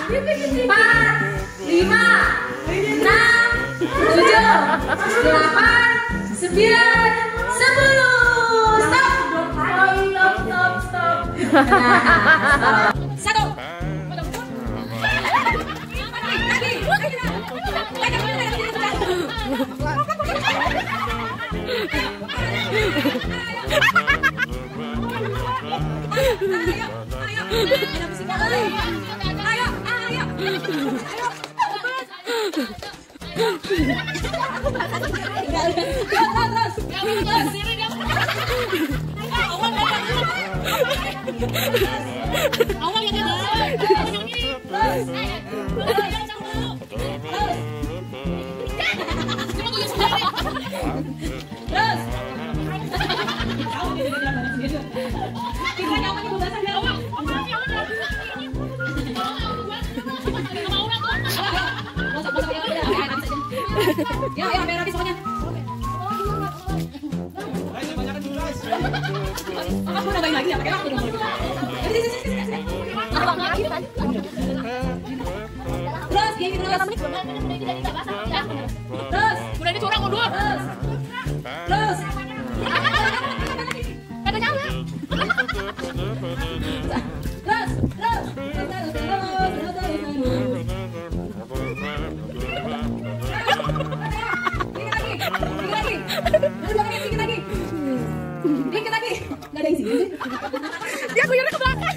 Satu. Ya, biar habis semuanya. Aku udah main lagi ya, pakai waktu dong. Terus, gini terus. Terus, mulai dicurang mundur. Terus. Kagak nyala. Terus. Dikit lagi. Enggak ada isi. Dia guyurnya ke belakang.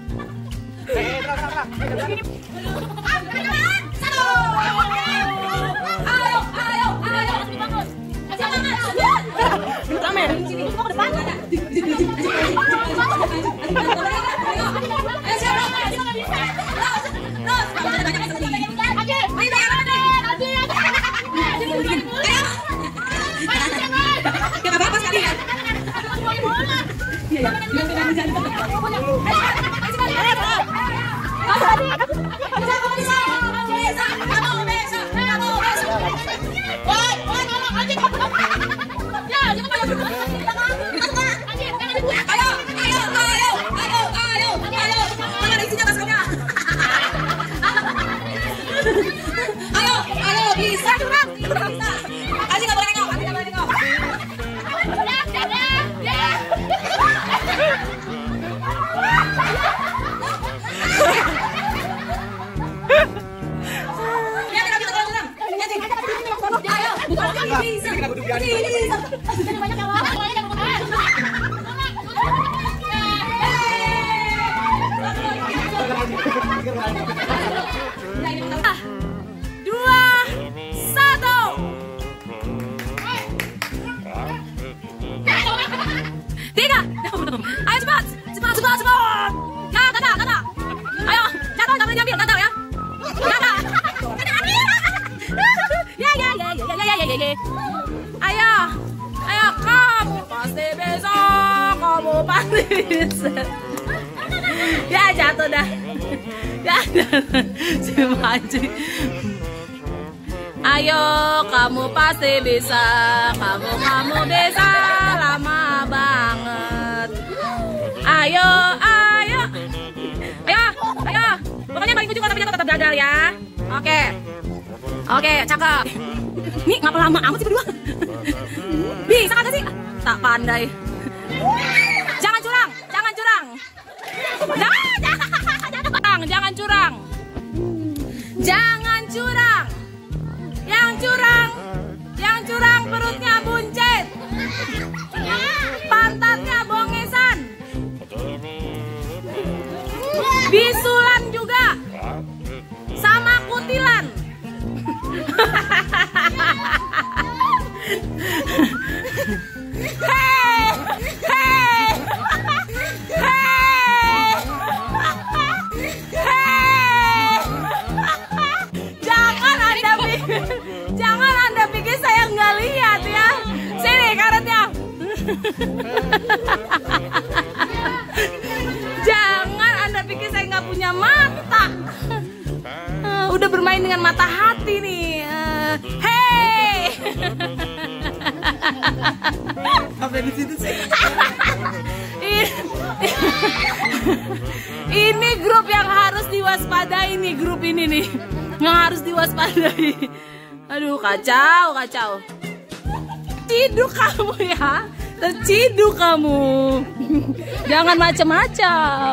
Ayo kamu pasti besok, kamu pasti bisa. Ya jatuh dah. Ya si Maji. Ayo kamu pasti bisa, kamu bisa lama banget. Ayo. Pokoknya balik ujung tapi tetap gagal ya. Oke, cakep. Nih ngapa lama amat sih berdua? Bisa kagak sih? Tak pandai. Jangan curang. Jangan curang. Yang curang perutnya buncit. Pantatnya bongesan. Bisulan juga. Sama kutilan. Jangan Anda pikir saya nggak lihat ya. Sini karetnya. Jangan Anda pikir saya nggak punya mata. Udah bermain dengan mata hati nih. Apa di situ sih? Ini grup yang harus diwaspadai nih, grup ini nih. Yang harus diwaspadai. Aduh, kacau, kacau. Terciduk kamu ya. Terciduk kamu. Jangan macam-macam.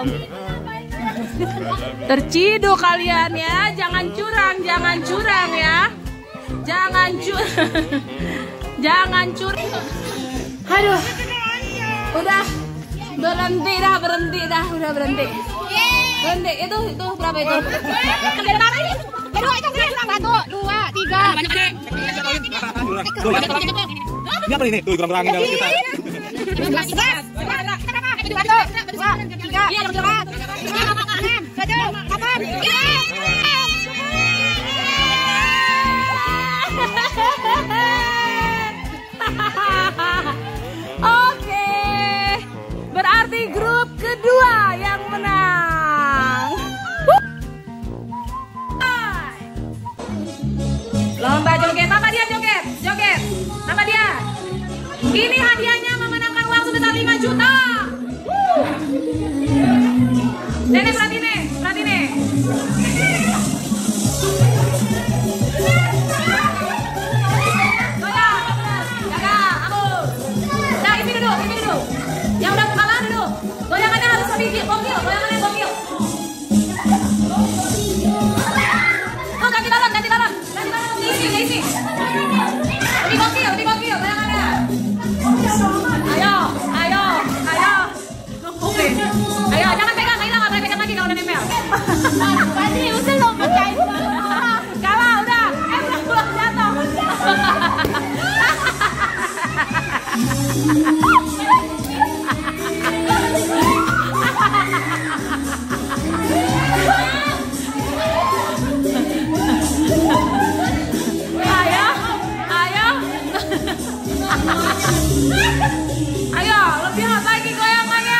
Terciduk kalian ya. Jangan curang ya. Jangan curang. Jangan curang. Aduh. Udah. Berhenti dah. Udah berhenti. Berhenti. Itu berapa itu? Kedua itu satu, dua, tiga. Ini apa ini? Tuh, kurang-kurangin dalam kita. Oke, berarti grup kedua yang menang. Lomba joget, apa dia joget? Apa dia? Ini hadiahnya memenangkan uang sebesar 5 juta. Nenek perhati nih. Jaga, aku. Nah, ini duduk. Yang udah kalah duduk. Goyangannya harus lebih gokil, goyangannya gokil. Oh, ganti balon. Diisi. Lebih gokil, goyangannya. Ayo. Oke. Ayo, jangan pegang, hilang, nggak boleh pegang lagi kalau udah nempel. Tadi udah lo pecahin. Kalah udah. Belum jatuh. Ayo, lebih hot lagi goyangannya.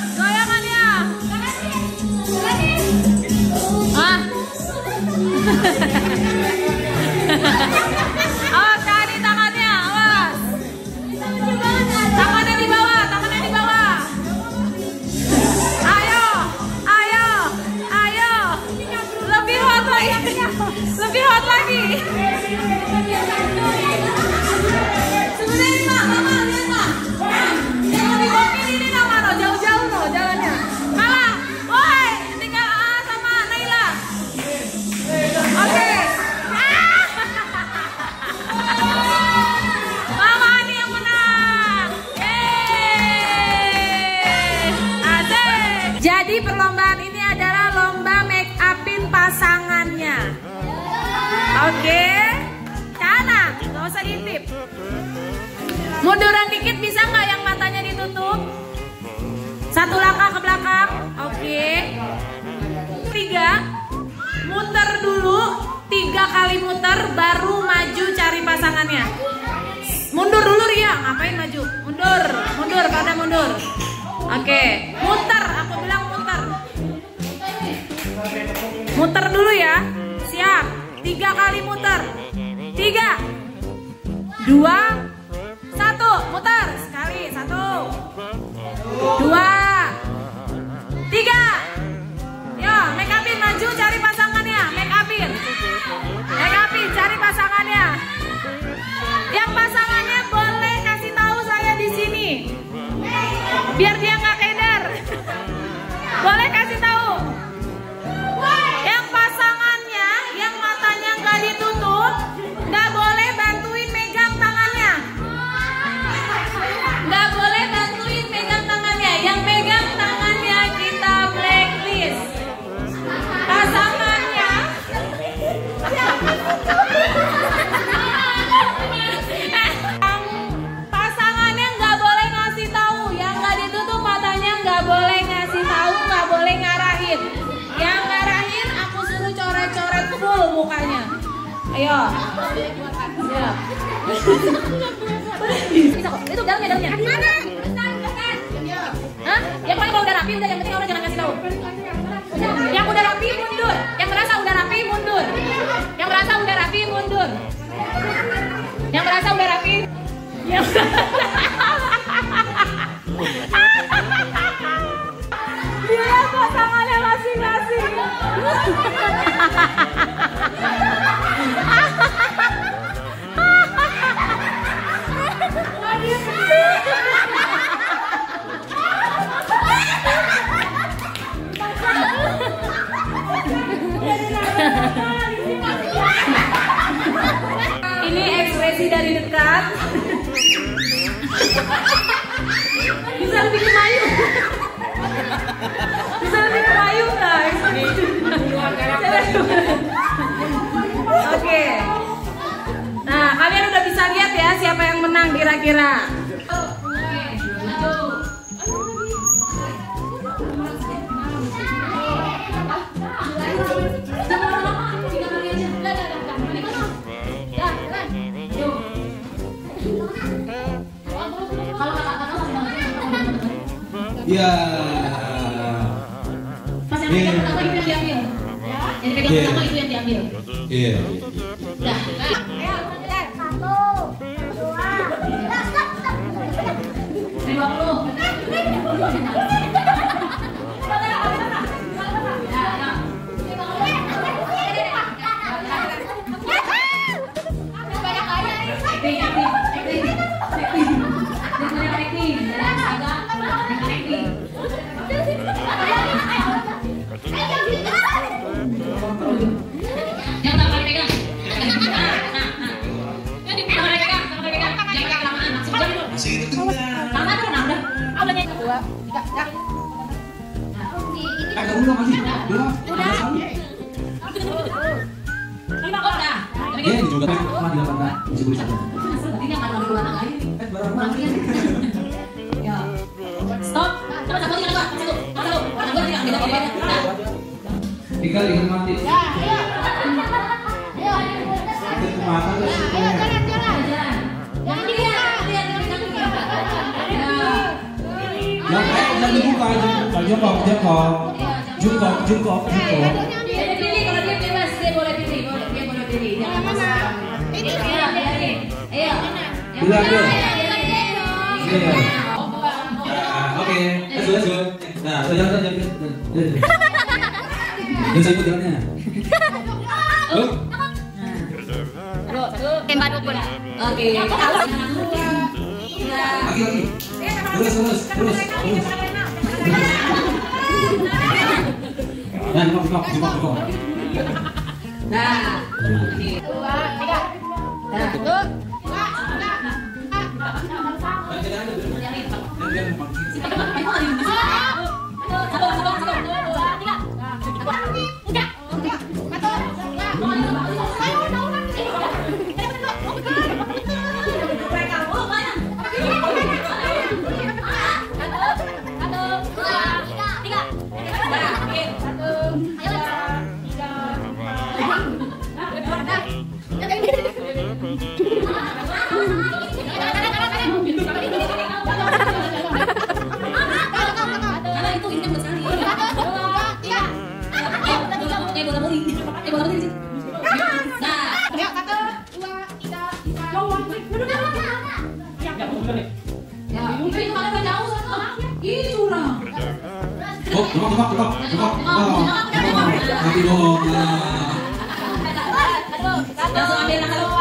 Hah? Oh, cari tangannya, awas. Tangannya di bawah. Ayo. Lebih hot lagi. Sebenarnya Mama, lihat Mak. Yang lebih gokil ini Mama, jauh-jauh loh jalannya. Kalah. Woi, tinggal sama Naila. Oke. Mama ini yang menang. Asik. Jadi perlombaan ini adalah lomba make upin pasangannya. Oke. Kanan, nggak usah diintip. Munduran dikit bisa nggak yang matanya ditutup? Satu langkah ke belakang. Oke. 3. Muter dulu. 3 kali muter baru maju cari pasangannya. Mundur dulu Ria. Ngapain maju? Mundur. Pada mundur. Oke. Muter. Aku bilang muter. Muter dulu ya. Siap. 3 kali muter. 3, 2, 1, muter sekali. 1, 2, 3. Yo, make upin maju cari pasangannya. Make upin cari pasangannya. Yang pasangannya boleh kasih tahu saya di sini, biar dia nggak keder. Boleh kasih tahu. Yang pasangannya, yang matanya nggak ditutup, nggak boleh bantuin megang tangannya. Nggak boleh bantuin megang tangannya. Yang megang tangannya kita blacklist. Pasangannya pasangannya nggak boleh ngasih tahu. Yang nggak ditutup matanya nggak boleh ngasih tahu, nggak boleh ngarahin. Yang ngarahin aku suruh coret-coret full mukanya. Ayo. Ya. Itu dalamnya. Mana? Hah? Yang paling kalau udah rapi udah, yang penting orang jangan kasih tahu. Yang udah rapi mundur. Yang merasa udah rapi mundur. Yang merasa udah rapi mundur. Yang merasa udah rapi. Yang dia pasangannya masih Ini ekspresi dari dekat. Bisa lebih kemayu. Bisa lebih kemayu nggak? Oke. Nah, kalian udah bisa lihat ya siapa yang menang kira-kira. Ya. Pas yang pertama itu yang diambil. Yang pegang pertama itu yang diambil. Iya. Dah. Iya, juga kan cuma dilakukan bisa boleh satu. Ini akan ada anak lain. Ya. Stop. Coba satu lagi satu. Satu. Satu tidak beda apa. Tinggal ingin mati. Ya, ayo. Ayo. Itu kemana tuh? Ayo jalan. Jangan dilihat di kaki. Jangan dibuka. Jungkok. Dia pilih kalau dia bebas dia boleh pilih. Dia boleh pilih. Jangan masalah. Ini ayo. Bilang dulu. Iya. Oke. Lanjut. Nah, jalan. Dan saya ikut jalannya. Tembak dukun. Oke. Lagi. Terus. Nah, jungkok. Nah. 2, 3. Nah. Nanti dong. Langsung ambil langkah lu.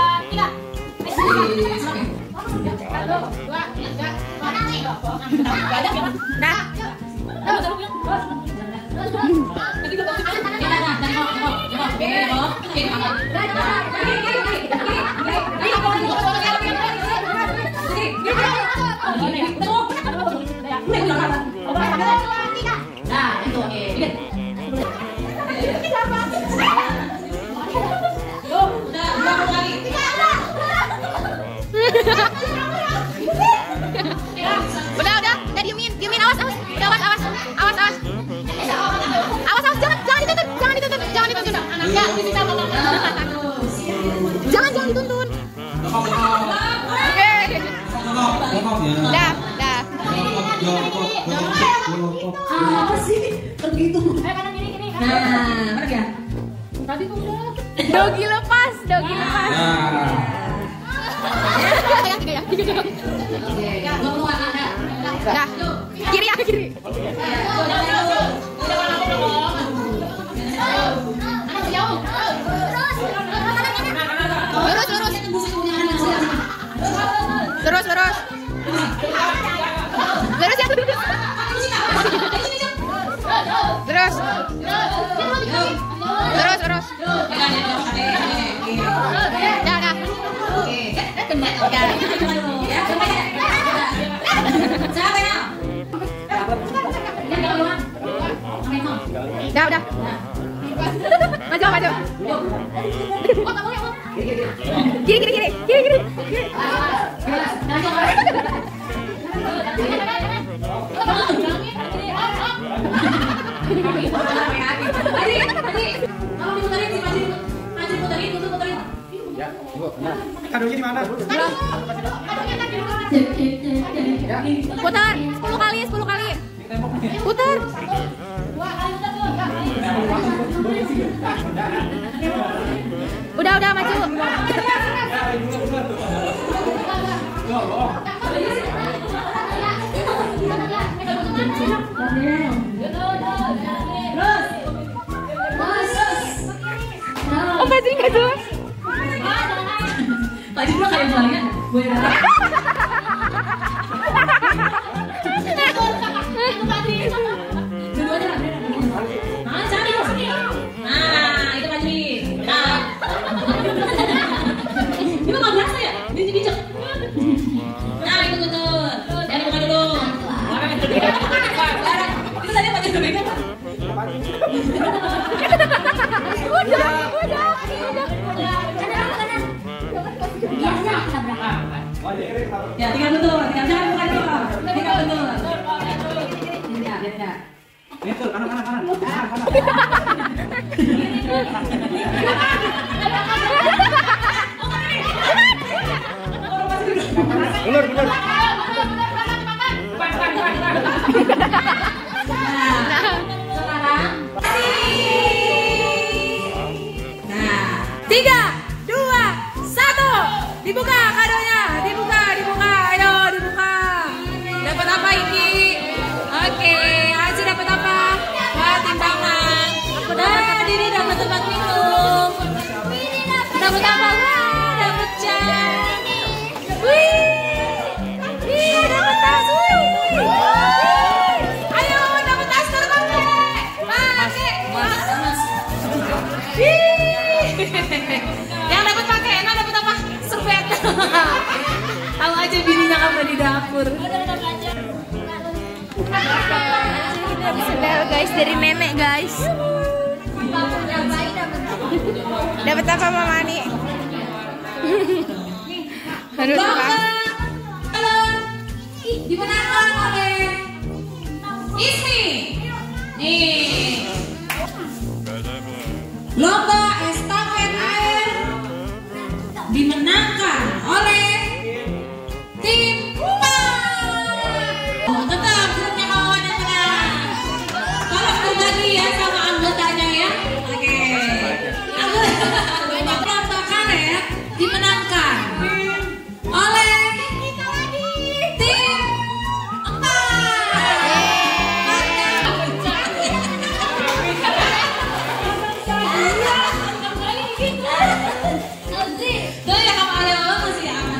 Apa sih? Begitu. Nah, pergi ya. Tadi tuh udah. Dogi lepas. Nah. Kiri. Terus. Terus. Dah. Udah. Maju. Kiri. Kadonya di mana? Putar 10 kali. Putar. Udah maju. Oh, maju enggak jelas. Tadi dulu kayak buahnya. Ya, tinggal betul. Jangan bukan dulu. Tinggal betul. Ya. Betul, kanan. Benar. Dibuka kadonya, dibuka. Ayo dibuka. Dapat apa ini? Oke, Aji dapat apa? Wah, timbangan. Dini dapat tempat minum. Dapat apa? Wah, dapat cat. Wih, dapat tas. Ayo, dapat tas pakai. Yang dapat pakai, enak dapat apa? Servet. Tahu aja bininya kamu di dapur. Sendal guys dari nenek guys. Dapat apa Mama Ani? Aduh, dimenangkan oleh Ismi. Nih. Lomba estafet air dimenangkan oleh tim tetap grupnya kawan yang menang. Tolong berbagi ya sama anggotanya ya. Oke. Lomba karet dimenangkan oleh tim 4. Tuh ya kamu ada masih aman.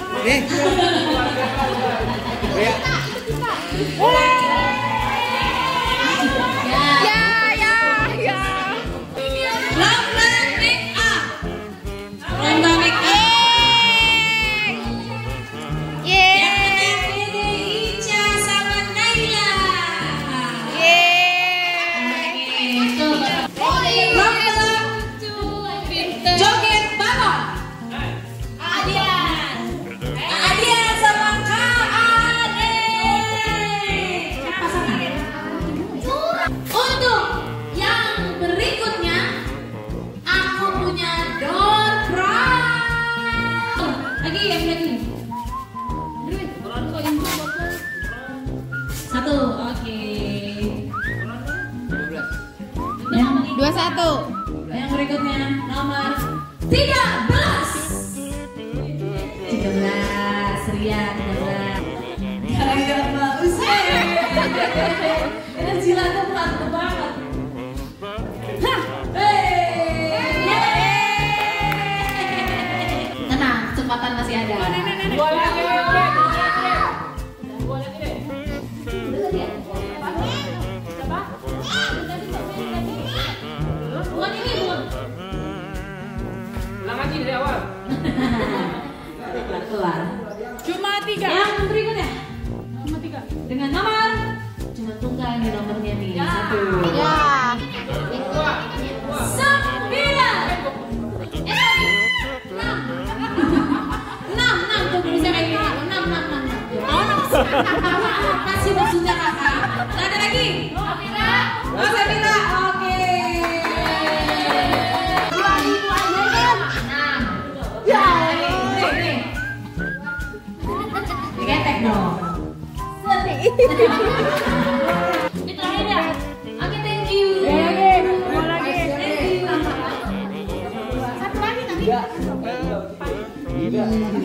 Satu, oke. Yang 21. Yang berikutnya nomor 13. 13, Rian 13. Gara-gara bagus ya. Energi lagu mantap banget. Tenang, kesempatan masih ada. nih nomornya nih. 1. Ya. 6 tuh bisa kayak gini. 6. Masih maksudnya kakak. Ada lagi? Oh, Sabila. Oke. 2000 aja kan? 6. Ya. Diketek dong. Ini terakhir ya? Oke, thank you. Mau lagi. Satu lagi nanti. 2, 1.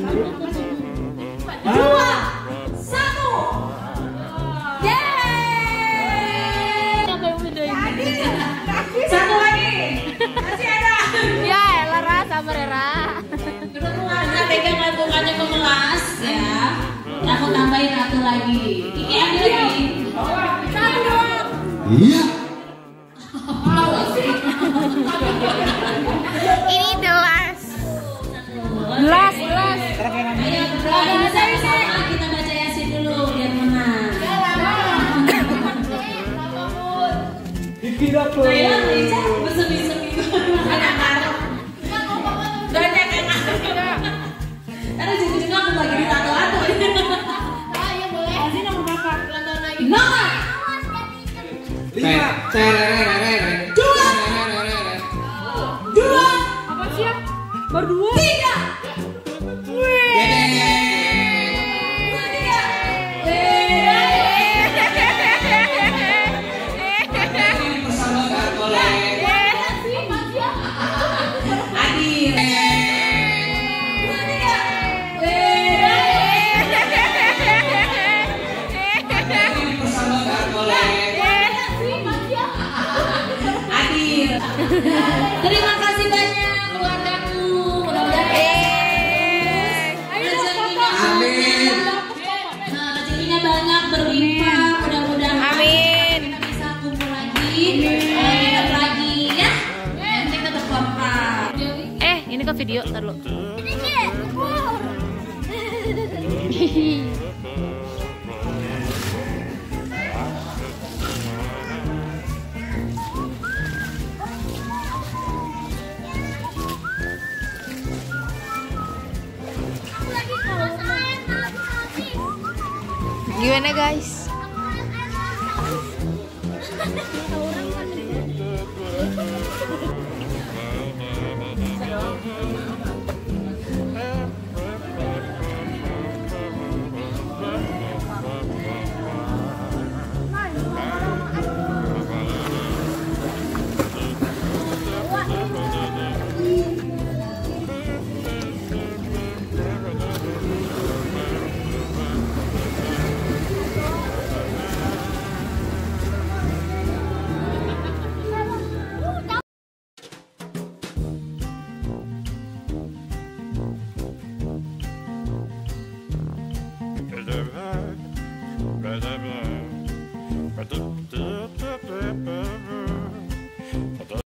Yeay! Satu lagi. Masih ada. Ya, Lara, sabar ya, Ra. Udah pegang mukanya memelas ya. Aku tambahin satu lagi. Ini ambil lagi. Satu doang. Iya. Ini gelas. Gelas. Ayo berdoa bersama-sama, kita baca Yasin dulu biar menang. Tidak tuh. Ayo, besok-besok itu anak Arab. Banyak yang Arab. Karena juga aku bagi di tato-tato. Ayo boleh. Kasih nomor berapa? Nonton lagi. Nomor 5. 2. Apa sih? Baru 2. 3. Terima kasih banyak keluargaku. Mudah-mudahan rezekinya rezekinya banyak berlimpah. Mudah-mudahan Amin. kita bisa kumpul lagi, tetap lagi ya. Nanti tetap kompak. Ini kok video, ntar lu. Gimana guys?